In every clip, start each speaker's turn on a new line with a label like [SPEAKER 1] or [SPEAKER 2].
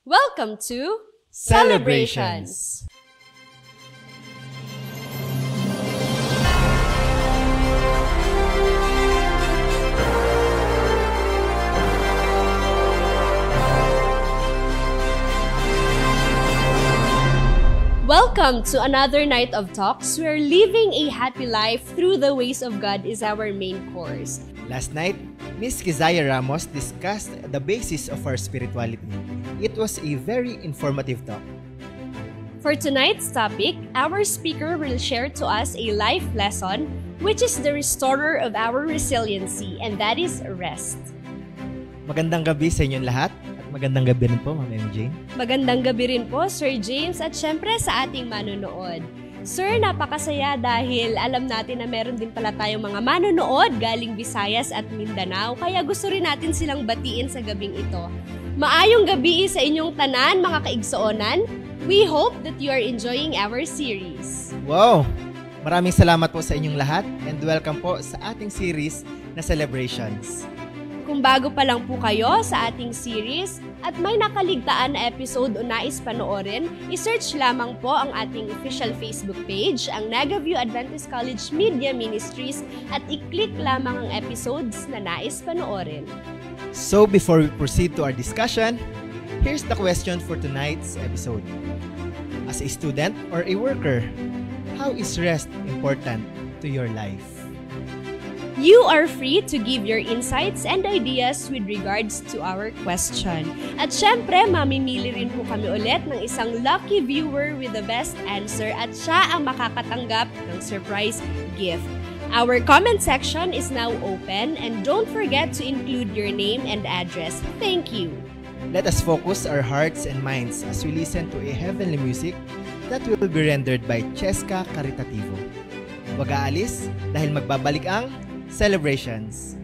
[SPEAKER 1] Welcome to
[SPEAKER 2] Celebrations!
[SPEAKER 1] Welcome to another night of talks where living a happy life through the ways of God is our main course.
[SPEAKER 2] Last night, Miss Kizaya Ramos discussed the basis of our spirituality. It was a very informative talk.
[SPEAKER 1] For tonight's topic, our speaker will share to us a life lesson, which is the restorer of our resiliency, and that is rest.
[SPEAKER 2] Magandang gabi sa inyong lahat at magandang gabi rin po, Ma'am MJ.
[SPEAKER 1] Magandang gabi rin po, Sir James, at syempre sa ating manonood. Sir, napakasaya dahil alam natin na meron din pala tayong mga manonood galing Visayas at Mindanao, kaya gusto rin natin silang batiin sa gabing ito. Maayong gabi sa inyong tanan, mga kaigsuonan. We hope that you are enjoying our series.
[SPEAKER 2] Wow! Maraming salamat po sa inyong lahat and welcome po sa ating series na Celebrations.
[SPEAKER 1] Kung bago pa lang po kayo sa ating series at may nakaligtaan na episode o nais panoorin, isearch lamang po ang ating official Facebook page, ang Negaview Adventist College Media Ministries, at i-click lamang ang episodes na nais panoorin.
[SPEAKER 2] So before we proceed to our discussion, here's the question for tonight's episode. As a student or a worker, how is rest important to your life?
[SPEAKER 1] You are free to give your insights and ideas with regards to our question. At syempre, mamimili rin po kami ulit ng isang lucky viewer with the best answer at siya ang makakatanggap ng surprise gift. Our comment section is now open and don't forget to include your name and address. Thank you.
[SPEAKER 2] Let us focus our hearts and minds as we listen to a heavenly music that will be rendered by Cheska Caritativo. Huwag aalis dahil magbabalik ang Celebrations.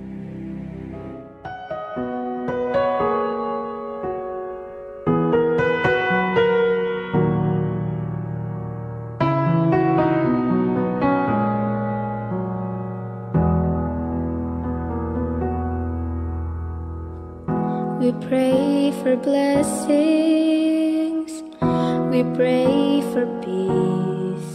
[SPEAKER 3] We pray for blessings, we pray for peace,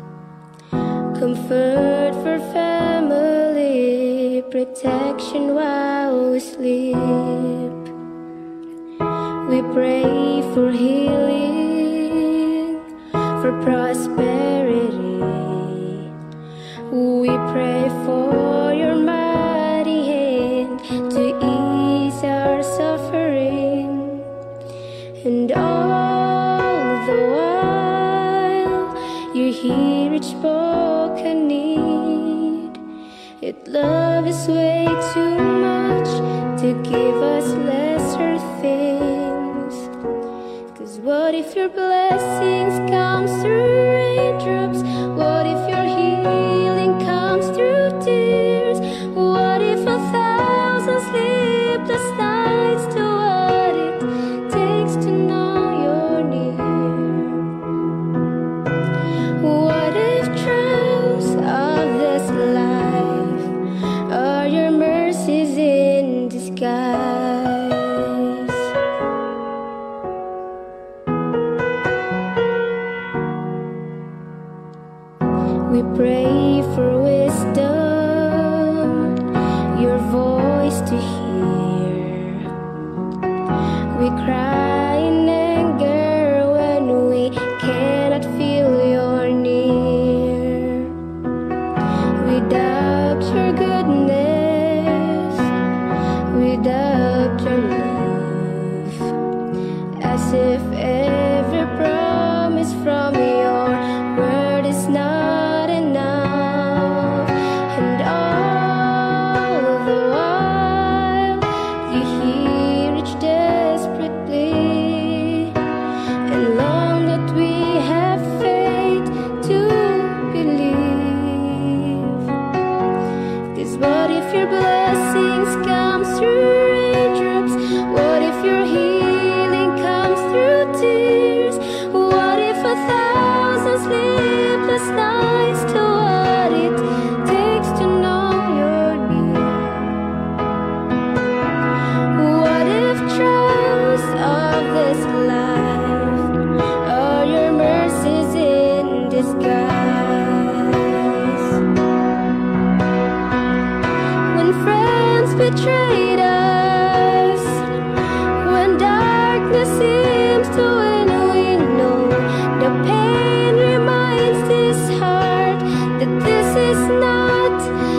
[SPEAKER 3] comfort for family, protection while we sleep. We pray for healing, for prosperity. We pray for your mighty hand to ease our suffering. And all the while you hear each spoken need. Yet love is way too much to give us lesser things. 'Cause what if your blessings comes through raindrops? What if your healing comes through tears? What if 1,000 sleepless nights do what it takes to know you're near? What if trials of this life are your mercies in disguise? We pray for wisdom, your voice to hear. We cry in anger when we cannot feel you're near. We doubt your goodness, we doubt your love, as if every promise from your word is not enough. And all the while betrayed us. When darkness seems to win, we know the pain reminds this heart that this is not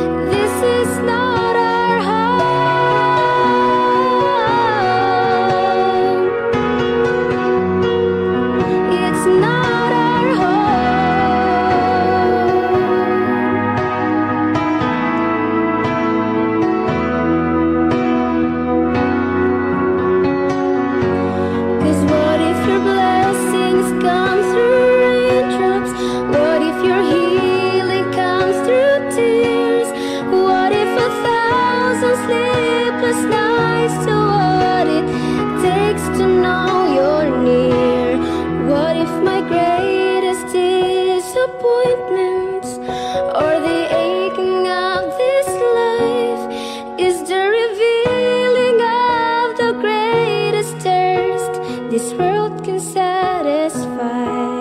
[SPEAKER 3] our home. It's not our home. 'Cause what if your blessings come through raindrops? What if your healing comes through tears? What if 1,000 sleepless nights to what it takes to know you're near? What if my greatest disappointments or the aching of this life is the revealing of the greatest thirst this world can satisfy?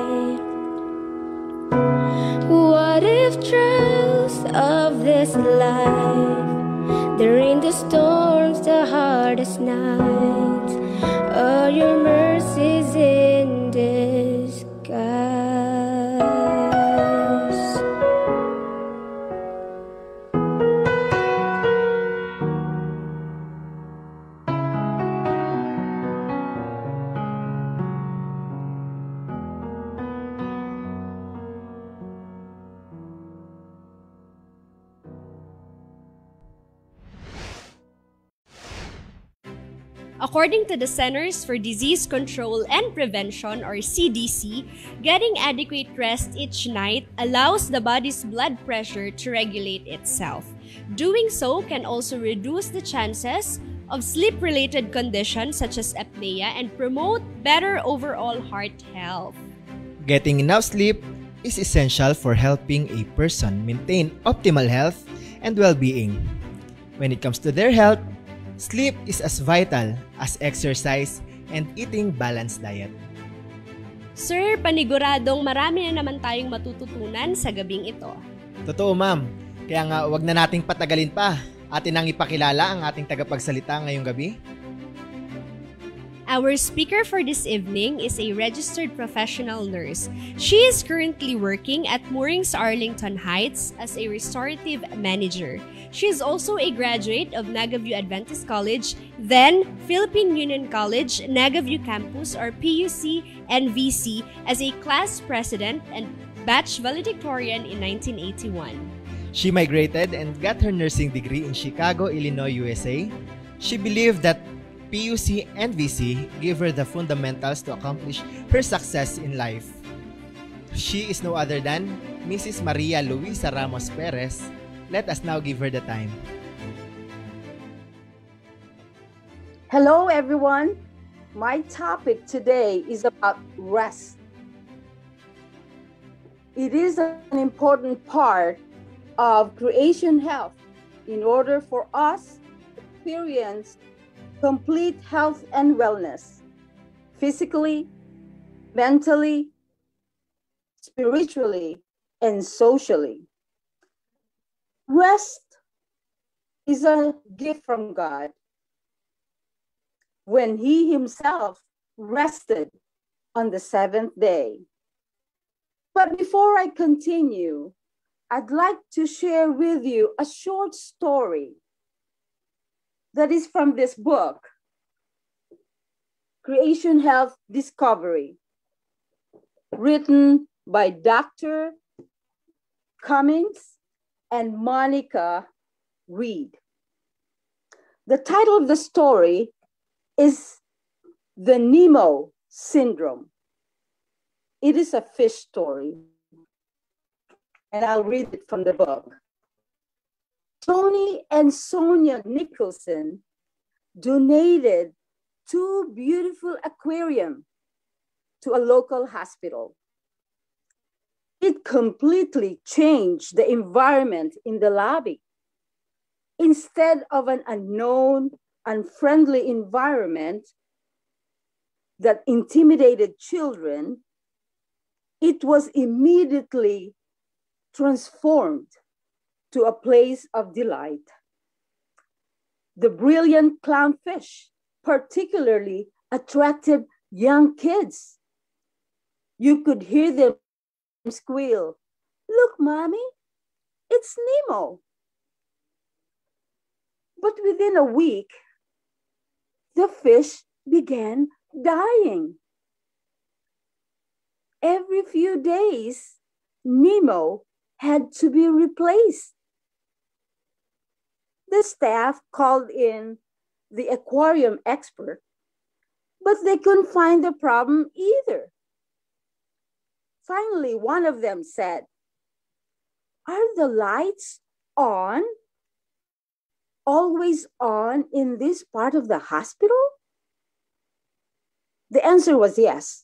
[SPEAKER 3] What if trials of this life, the rain, the storms, the hardest nights, are your mercies in disguise?
[SPEAKER 1] According to the Centers for Disease Control and Prevention or CDC, getting adequate rest each night allows the body's blood pressure to regulate itself. Doing so can also reduce the chances of sleep-related conditions such as apnea and promote better overall heart health.
[SPEAKER 2] Getting enough sleep is essential for helping a person maintain optimal health and well-being. When it comes to their health, sleep is as vital as exercise and eating balanced diet.
[SPEAKER 1] Sir, paniguradong marami na naman tayong matututunan sa gabing ito.
[SPEAKER 2] Totoo, ma'am. Kaya nga, wag na nating patagalin pa. Atin ang ipakilala ang ating tagapagsalita ngayong gabi.
[SPEAKER 1] Our speaker for this evening is a registered professional nurse. She is currently working at Moorings Arlington Heights as a restorative manager. She is also a graduate of Nagaview Adventist College, then Philippine Union College, Nagaview Campus or PUC NVC as a class president and batch valedictorian in 1981.
[SPEAKER 2] She migrated and got her nursing degree in Chicago, Illinois, USA. She believed that PUC and VC gave her the fundamentals to accomplish her success in life. She is no other than Mrs. Maria Luisa Ramos-Perez. Let us now give her the time.
[SPEAKER 4] Hello, everyone. My topic today is about rest. It is an important part of creation health in order for us to experience complete health and wellness, physically, mentally, spiritually, and socially. Rest is a gift from God. When He Himself rested on the seventh day. But before I continue, I'd like to share with you a short story that is from this book, Creation Health Discovery, written by Dr. Cummings and Monica Reed. The title of the story is The Nemo Syndrome. It is a fish story, and I'll read it from the book. Tony and Sonia Nicholson donated 2 beautiful aquariums to a local hospital. It completely changed the environment in the lobby. Instead of an unknown, unfriendly environment that intimidated children, it was immediately transformed to a place of delight. The brilliant clownfish particularly attracted young kids. You could hear them squeal, "Look, Mommy, it's Nemo." But within a week, the fish began dying. Every few days, Nemo had to be replaced. The staff called in the aquarium expert, but they couldn't find the problem either. Finally, one of them said, "Are the lights on, always on in this part of the hospital?" The answer was yes.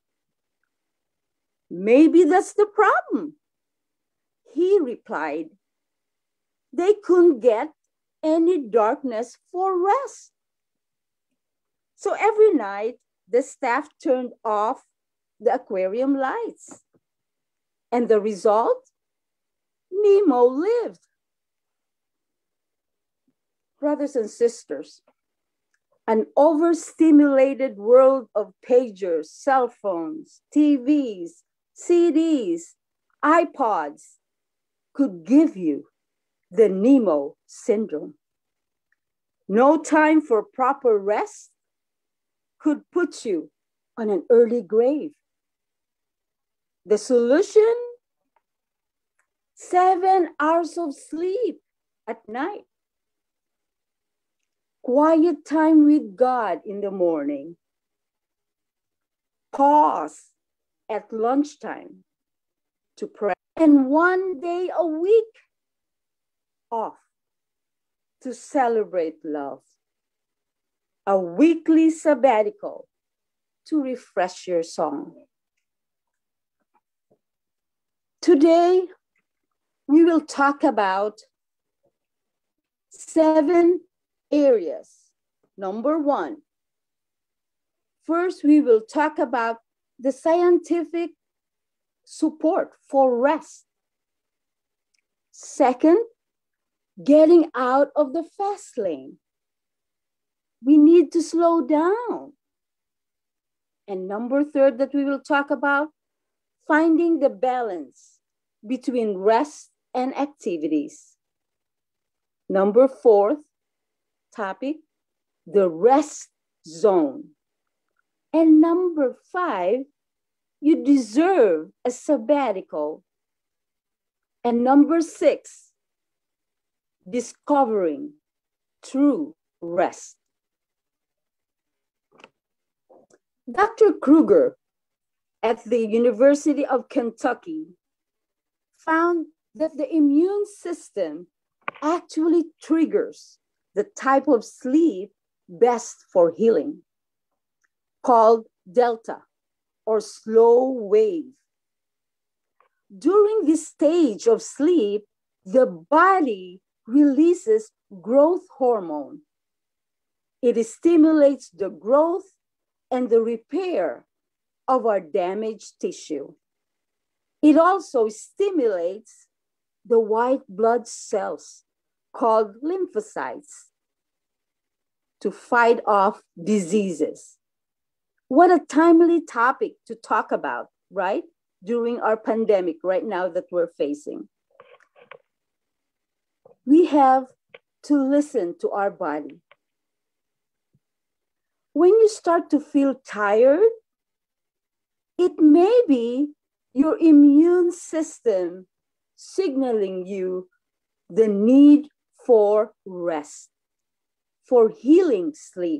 [SPEAKER 4] "Maybe that's the problem," he replied. They couldn't get any darkness for rest. So every night, the staff turned off the aquarium lights. And the result? Nemo lived. Brothers and sisters, an overstimulated world of pagers, cell phones, TVs, CDs, iPods could give you the Nemo syndrome. No time for proper rest could put you on an early grave. The solution? 7 hours of sleep at night. Quiet time with God in the morning. Pause at lunchtime to pray. And 1 day a week off to celebrate love. A weekly sabbatical to refresh your song. Today, we will talk about 7 areas. Number 1, first we will talk about the scientific support for rest. Second, getting out of the fast lane. We need to slow down. And number 3 that we will talk about, finding the balance between rest and activities. Number 4 topic, the rest zone. And number 5, you deserve a sabbatical. And number 6, discovering true rest. Dr. Kruger at the University of Kentucky found that the immune system actually triggers the type of sleep best for healing, called delta or slow wave. During this stage of sleep, the body releases growth hormone. It stimulates the growth and the repair of our damaged tissue. It also stimulates the white blood cells called lymphocytes to fight off diseases. What a timely topic to talk about, right? During our pandemic right now that we're facing. We have to listen to our body. When you start to feel tired, it may be your immune system signaling you the need for rest, for healing sleep.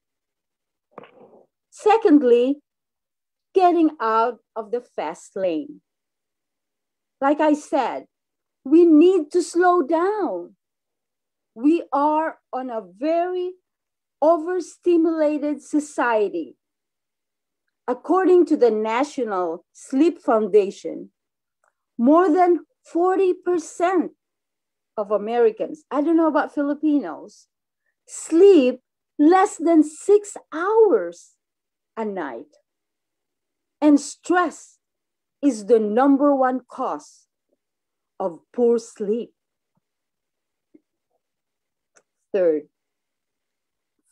[SPEAKER 4] Secondly, getting out of the fast lane. Like I said, we need to slow down. We are on a very overstimulated society. According to the National Sleep Foundation, more than 40% of Americans, I don't know about Filipinos, sleep less than 6 hours a night. And stress is the #1 cause of poor sleep. Third,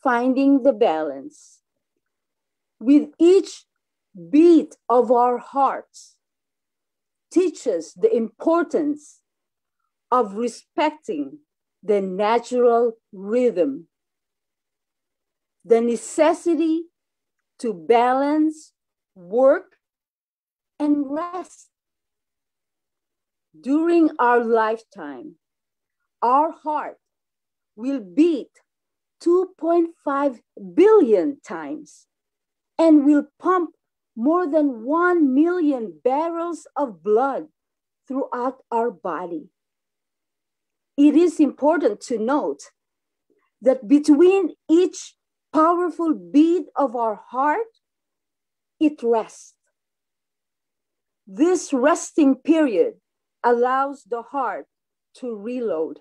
[SPEAKER 4] finding the balance. With each beat of our hearts, teaches the importance of respecting the natural rhythm, the necessity to balance work and rest. During our lifetime, our heart will beat 2.5 billion times and will pump more than 1 million barrels of blood throughout our body. It is important to note that between each powerful beat of our heart, it rests. This resting period allows the heart to reload,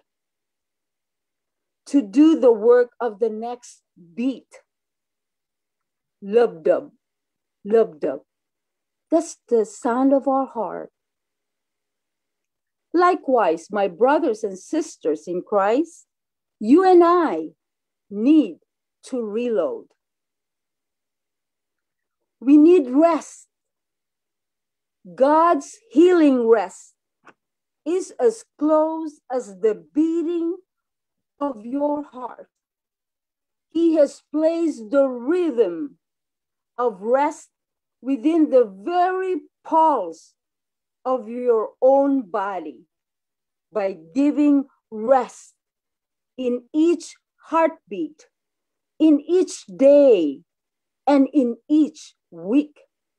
[SPEAKER 4] to do the work of the next beat. Lub-dub, lub-dub. That's the sound of our heart. Likewise, my brothers and sisters in Christ, you and I need to reload. We need rest. God's healing rest is as close as the beating of your heart. He has placed the rhythm of rest within the very pulse of your own body by giving rest in each heartbeat, in each day, and in each week.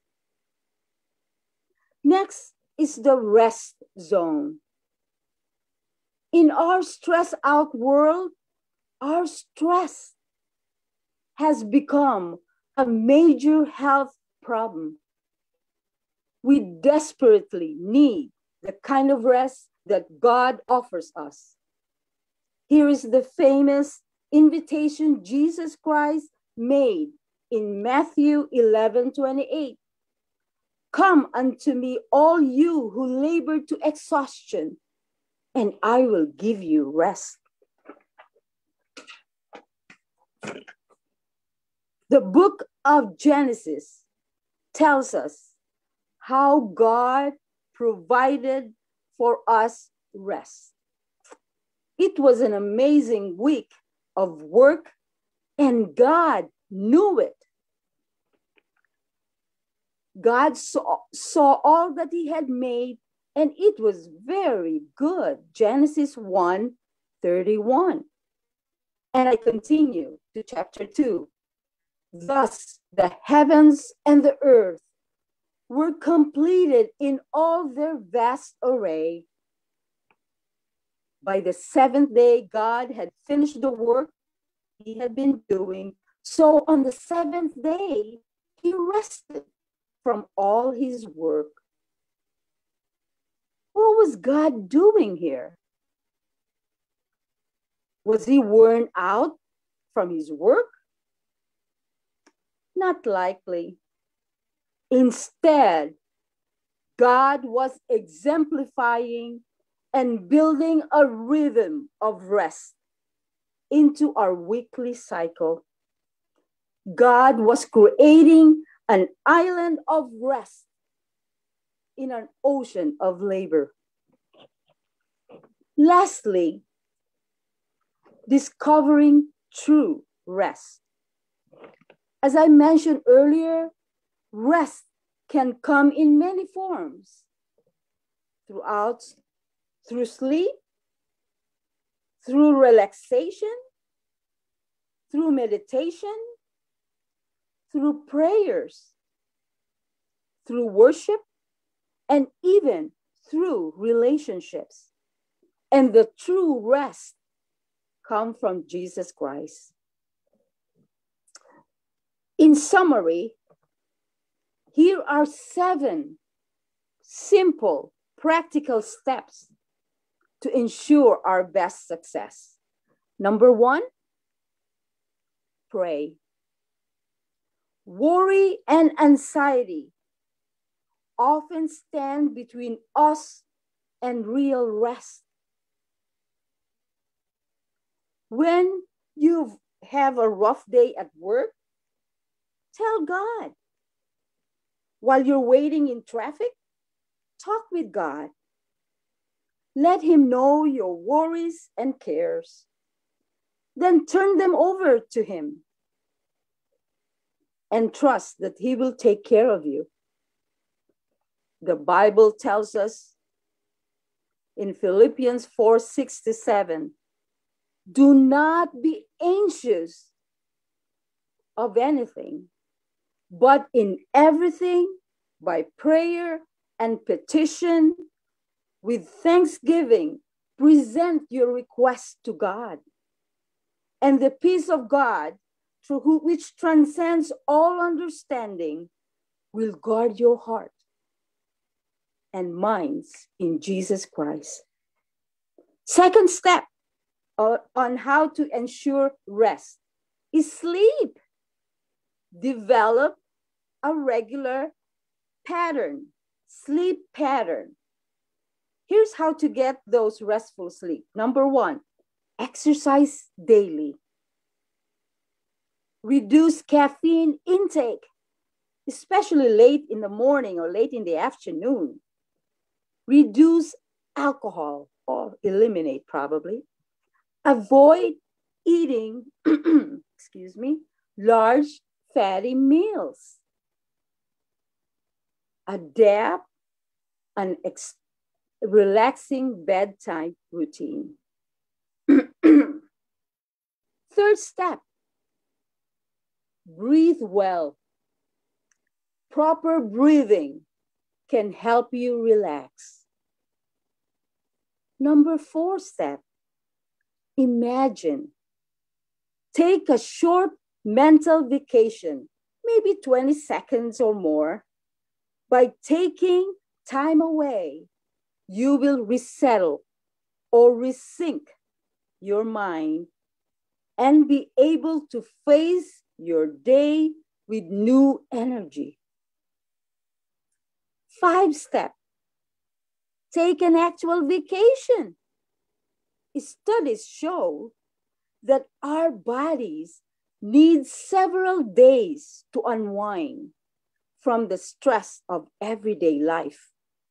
[SPEAKER 4] Next is the rest zone. In our stress out world, our stress has become a major health problem. We desperately need the kind of rest that God offers us. Here is the famous invitation Jesus Christ made in Matthew 11:28. Come unto me, all you who labor to exhaustion, and I will give you rest. The book of Genesis tells us how God provided for us rest. It was an amazing week of work, and God knew it. God saw all that he had made, and it was very good. Genesis 1:31. And I continue to chapter 2. Thus the heavens and the earth were completed in all their vast array. By the seventh day, God had finished the work he had been doing. So on the seventh day, he rested from all his work. What was God doing here? Was he worn out from his work? Not likely. Instead, God was exemplifying and building a rhythm of rest into our weekly cycle. God was creating an island of rest in an ocean of labor. Lastly, discovering true rest. As I mentioned earlier, rest can come in many forms. Through sleep, through relaxation, through meditation, through prayers, through worship, and even through relationships. And the true rest comes from Jesus Christ. In summary, here are 7 simple, practical steps to ensure our best success. Number 1, pray. Worry and anxiety often stand between us and real rest. When you've have a rough day at work, tell God. While you're waiting in traffic, talk with God. Let him know your worries and cares. Then turn them over to him and trust that he will take care of you. The Bible tells us in Philippians 4:6-7, do not be anxious of anything, but in everything, by prayer and petition, with thanksgiving, present your requests to God. And the peace of God, which transcends all understanding, will guard your heart and minds in Jesus Christ. Second step on how to ensure rest is sleep. Develop a regular pattern, sleep pattern. Here's how to get those restful sleep. Number 1, exercise daily. Reduce caffeine intake, especially late in the morning or late in the afternoon. Reduce alcohol, or eliminate probably. Avoid eating, large fatty meals. Adapt an relaxing bedtime routine. Third step, breathe well. Proper breathing can help you relax. Number 4 step, imagine. Take a short mental vacation, maybe 20 seconds or more. By taking time away, you will resettle or resync your mind and be able to face your day with new energy. 5 step, take an actual vacation. Studies show that our bodies need several days to unwind from the stress of everyday life.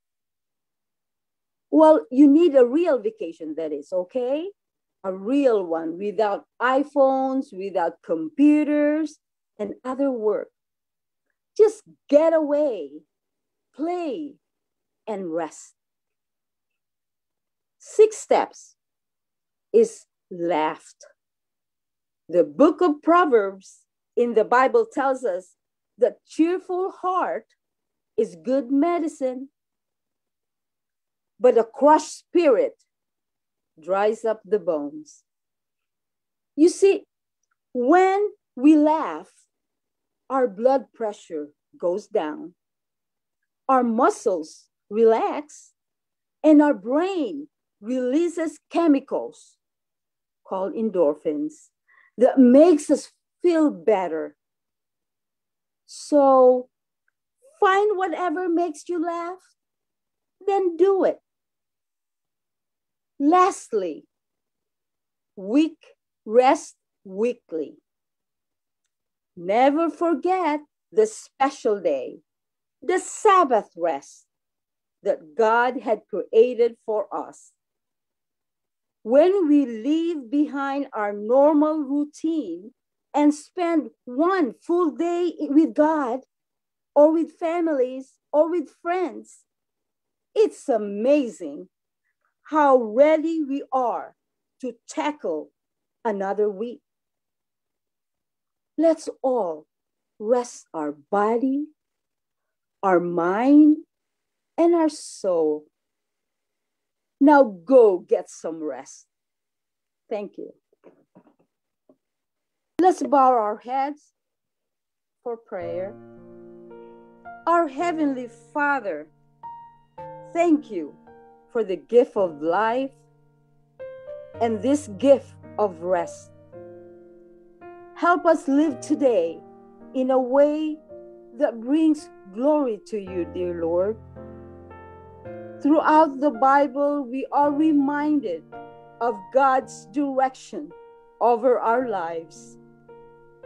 [SPEAKER 4] Well, you need a real vacation, that is, okay? A real one, without iPhones, without computers, and other work. Just get away, play, and rest. 6 steps is laugh. The book of Proverbs in the Bible tells us that cheerful heart is good medicine, but a crushed spirit dries up the bones. You see, when we laugh, our blood pressure goes down, our muscles relax, and our brain releases chemicals called endorphins that makes us feel better. So find whatever makes you laugh, then do it. Lastly, rest weekly. Never forget the special day, the Sabbath rest that God had created for us. When we leave behind our normal routine and spend one full day with God or with families or with friends, it's amazing how ready we are to tackle another week. Let's all rest our body, our mind, and our soul. Now go get some rest. Thank you. Let's bow our heads for prayer. Our Heavenly Father, thank you for the gift of life and this gift of rest. Help us live today in a way that brings glory to you, dear Lord. Throughout the Bible, we are reminded of God's direction over our lives.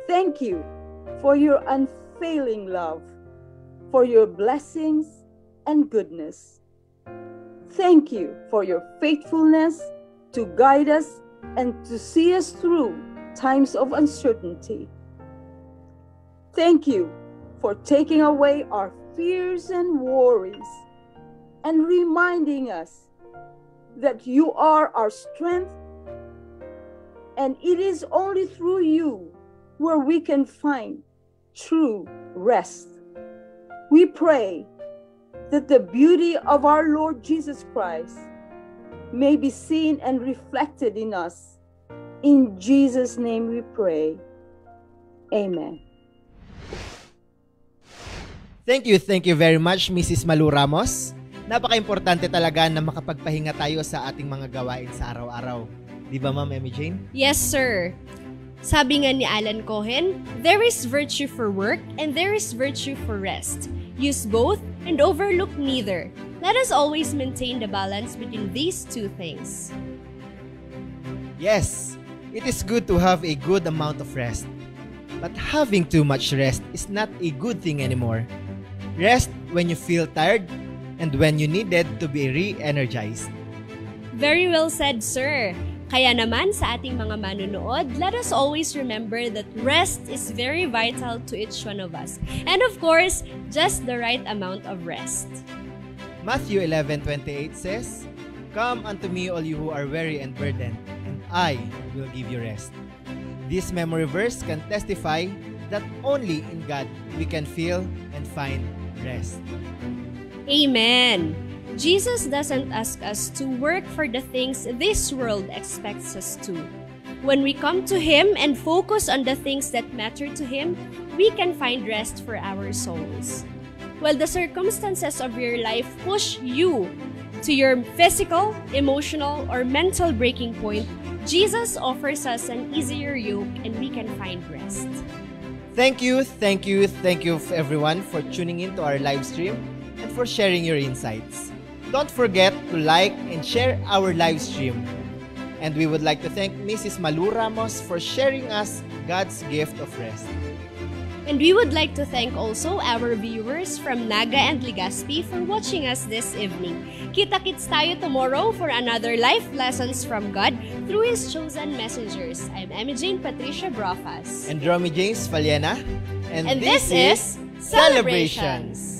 [SPEAKER 4] Thank you for your unfailing love, for your blessings and goodness. Thank you for your faithfulness to guide us and to see us through times of uncertainty. Thank you for taking away our fears and worries and reminding us that you are our strength, and it is only through you where we can find true rest. We pray that the beauty of our Lord Jesus Christ may be seen and reflected in us. In Jesus' name we pray. Amen.
[SPEAKER 2] Thank you very much, Mrs. Malu Ramos. Napaka-importante talaga na makapagpahinga tayo sa ating mga gawain sa araw-araw. Di ba, Ma'am Emmy Jane?
[SPEAKER 1] Yes, sir. Sabi nga ni Alan Cohen, there is virtue for work and there is virtue for rest. Use both and overlook neither. Let us always maintain the balance between these two things.
[SPEAKER 2] Yes, it is good to have a good amount of rest. But having too much rest is not a good thing anymore. Rest when you feel tired and when you needed to be re-energized.
[SPEAKER 1] Very well said, sir. Kaya naman sa ating mga manunood, let us always remember that rest is very vital to each one of us. And of course, just the right amount of rest.
[SPEAKER 2] Matthew 11:28 says, "Come unto me all you who are weary and burdened, and I will give you rest." This memory verse can testify that only in God we can feel and find rest.
[SPEAKER 1] Amen. Jesus doesn't ask us to work for the things this world expects us to. When we come to Him and focus on the things that matter to Him, we can find rest for our souls. While the circumstances of your life push you to your physical, emotional, or mental breaking point, Jesus offers us an easier yoke and we can find rest.
[SPEAKER 2] Thank you everyone for tuning in to our live stream and for sharing your insights. Don't forget to like and share our live stream. And we would like to thank Mrs. Malu Ramos for sharing us God's gift of rest.
[SPEAKER 1] And we would like to thank also our viewers from Naga and Legazpi for watching us this evening. Kita-kits tayo tomorrow for another life lessons from God through His chosen messengers. I'm Emmy Jane Patricia Brofas.
[SPEAKER 2] And Romy James Faliena.
[SPEAKER 1] And this is Celebrations.